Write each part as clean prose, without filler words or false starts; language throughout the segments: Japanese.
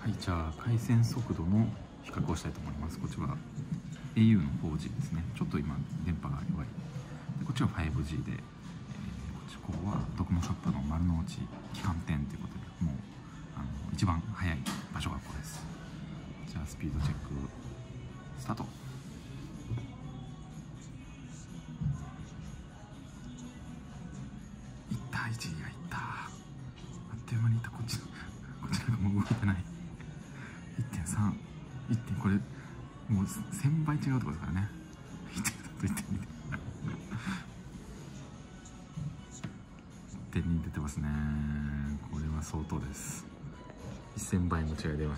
はい、じゃあ回線速度の比較をしたいと思います。こっちは au の 4G ですね。ちょっと今電波が弱い。でこっちは 5G で、ここはドコモショップの丸の内旗艦店ということで、もう一番早い場所がここです。じゃあスピードチェックスタート。いった、1位がいった。あっという間にいった。こっちなんかもう動いてない。1.3、これもう1000倍違うってことですからね。1.3と1.2で1.2出てますね。これは相当です。1000倍の違い出ました。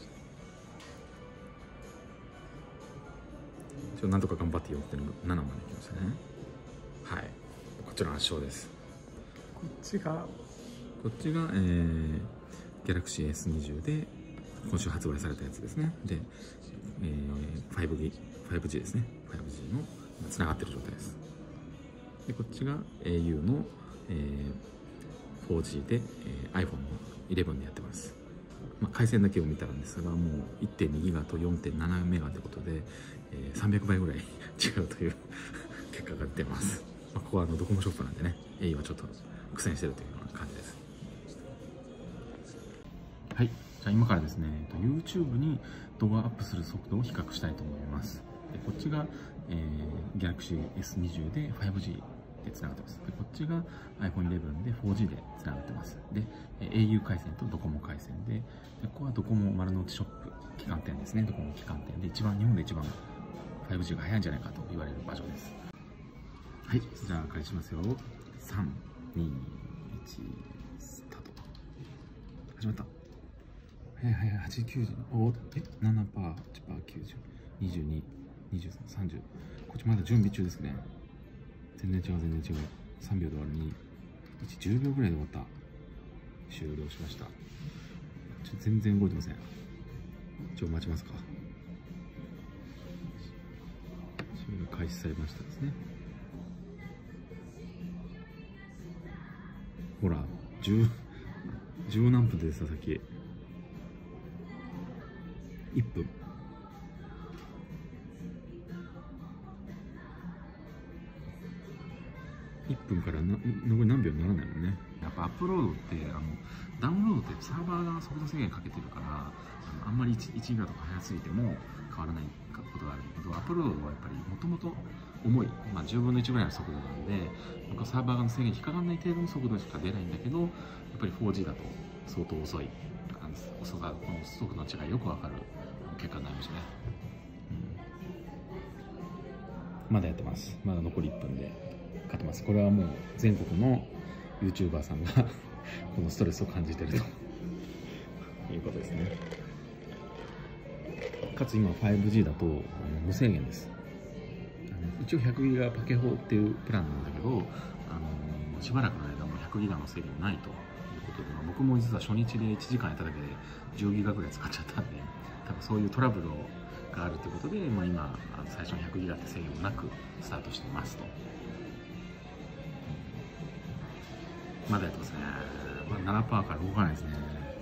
なんとか頑張って 4.7 まで来ましたね。はい、こちら圧勝です。こっちがGalaxy S20 で今週発売されたやつですね。で、5G ですね。5G のつながってる状態です。でこっちが au の、4G で、iPhone の11でやってます。回線だけを見たらですが、もう 1.2 ギガと 4.7 メガということで、300倍ぐらい違うという結果が出てます。ここはドコモショップなんでね、au はちょっと苦戦してるというような感じです。はい、じゃあ今からですね、YouTube に動画アップする速度を比較したいと思います。でこっちが、Galaxy S20 で 5G でつながってます。でこっちが iPhone 11で 4G でつながってます。で au 回線とドコモ回線で、ここはドコモ丸の内ショップ旗艦店ですね。ドコモ旗艦店で日本で一番 5G が早いんじゃないかと言われる場所です。はい、じゃあ開始しますよ。3、2、1、スタート。始まった。はい、8、90、7%、8%、90、22、23、30。こっちまだ準備中ですね。全然違う。3秒で終わる2、1、10秒ぐらいで終わった。終了しました。全然動いてません。待ちますか。終了開始されましたですね。ほら、10何分でさっき。1分。1分から残り何秒にならないもんね。やっぱアップロードってダウンロードってサーバーが速度制限かけてるから、あんまり 1ギガとか速すぎても変わらないことがあるけど、アップロードはやっぱりもともと重い、10分の1ぐらいの速度なんで、サーバーの制限に引っかかんない程度の速度しか出ないんだけど、やっぱり 4G だと相当遅い。遅さ、この速度の違いよくわかる結果になりましたね。まだやってます。まだ残り1分で勝てます。これはもう全国の YouTuber さんがこのストレスを感じているということですね。かつ今 5G だと無制限です。一応100ギガパケ4っていうプランなんだけど、しばらくの間も100ギガの制限ないということで、僕も実は初日で1時間やっただけで10ギガぐらい使っちゃったんで、多分そういうトラブルがあるということで、今最初の100ギガって制限もなくスタートしてますと。まだやってますね。7%から動かないですね。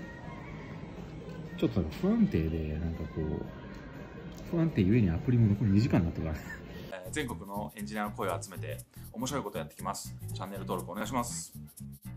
ちょっと不安定で、不安定ゆえにアプリも残り2時間になってから全国のエンジニアの声を集めて面白いことをやってきます。チャンネル登録お願いします。